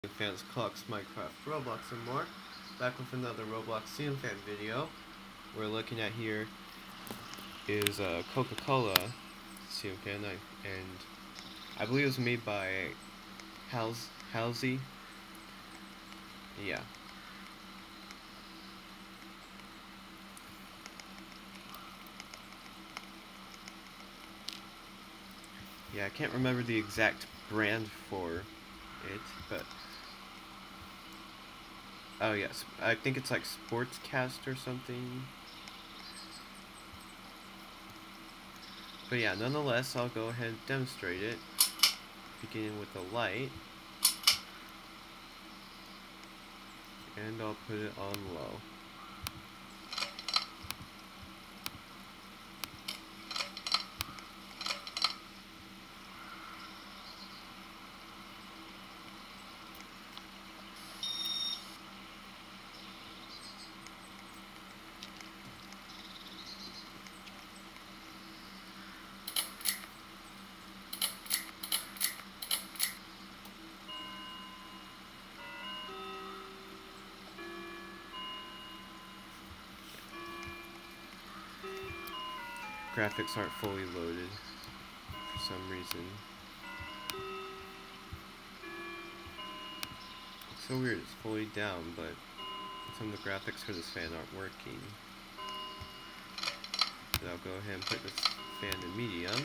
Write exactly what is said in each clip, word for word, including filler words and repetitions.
Fans, clocks, Minecraft, Roblox, and more. Back with another Roblox ceiling fan video. We're looking at here is a Coca Cola ceiling fan, and I believe it was made by Hals Halsey. Yeah. Yeah, I can't remember the exact brand for it, but oh yes, I think it's like Sportscast or something. But yeah, nonetheless, I'll go ahead and demonstrate it, beginning with the light, and I'll put it on low. Graphics aren't fully loaded for some reason. It's so weird, it's fully down, but some of the graphics for this fan aren't working. And I'll go ahead and put this fan in medium.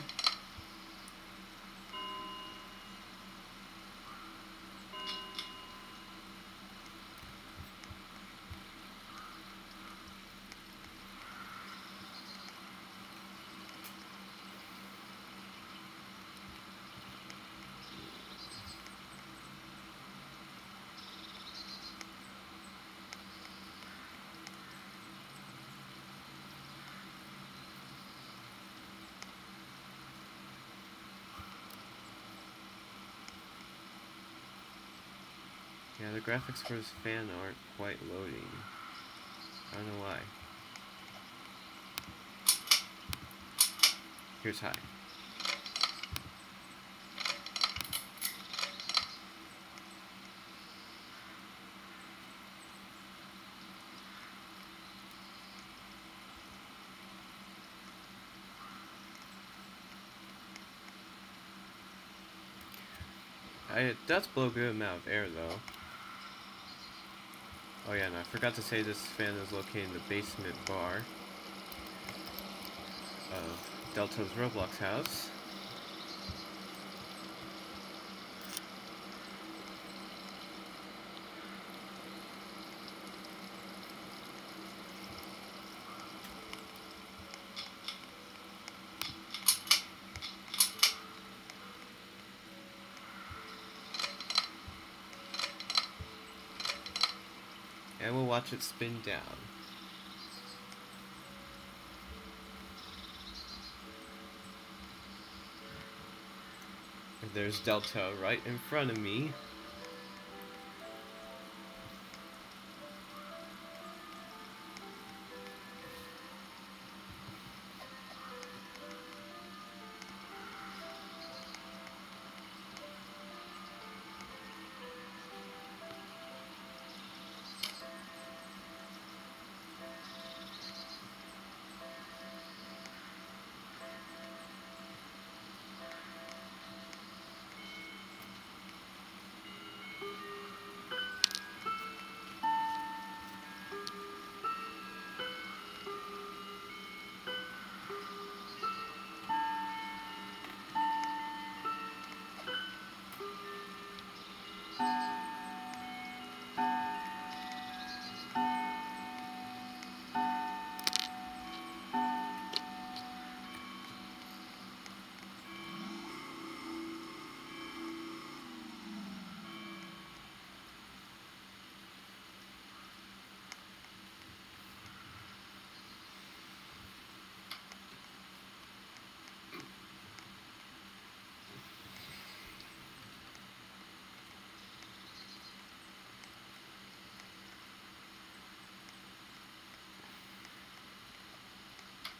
Yeah, the graphics for this fan aren't quite loading. I don't know why. Here's high. I, it does blow a good amount of air though. Oh yeah, and I forgot to say this fan is located in the basement bar of Delta's Roblox house. And we'll watch it spin down. And there's Delta right in front of me.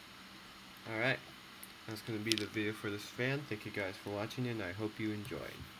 Alright, that's going to be the video for this fan. Thank you guys for watching, and I hope you enjoyed.